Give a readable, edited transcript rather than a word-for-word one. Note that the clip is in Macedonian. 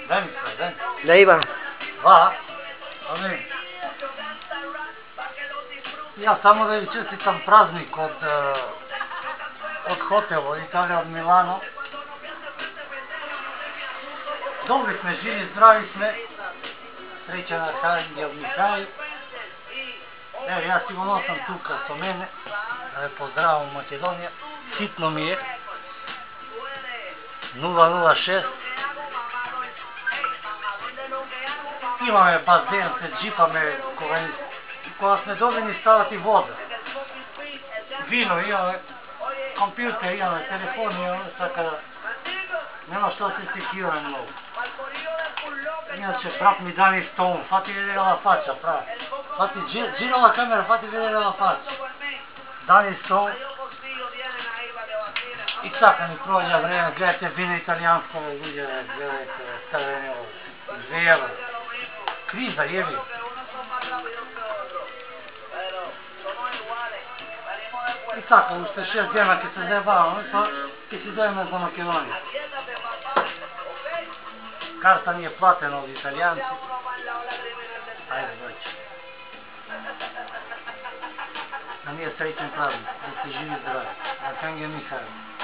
ven. Da Ivan. Va, amin. Ja samo da vi čestitam praznik od hotela Italija, od Milano. Dobri sme, živi, zdravi sme. Srećan Arhangel Mihajl. Evo, ja sigurno sam tu kad su mene. Da je pozdravam u Makedonija. Sitno mi je. 006. Imаме базен, се джипаме, кога сме довени стават и вода. Вино имаме, компютер имаме, телефон имаме, така да нема што се секираме многу. Иначе брат ми даде стол, фати видела фача, прав. Фати джирала камера, фати видела фача. Даде стол. И така ни проđa време, гледате вино италијанско, гледате Старенево, 2 евра. Kriza, jebi. I tako, ušte 6 djena kad se zajebavamo, pa kad se dojeme za Makedoniju. Karta nije platena od Italijanci. Ajde, doći. A nije srećen praznik, da se živi zdravi. Arhangel Mihajl.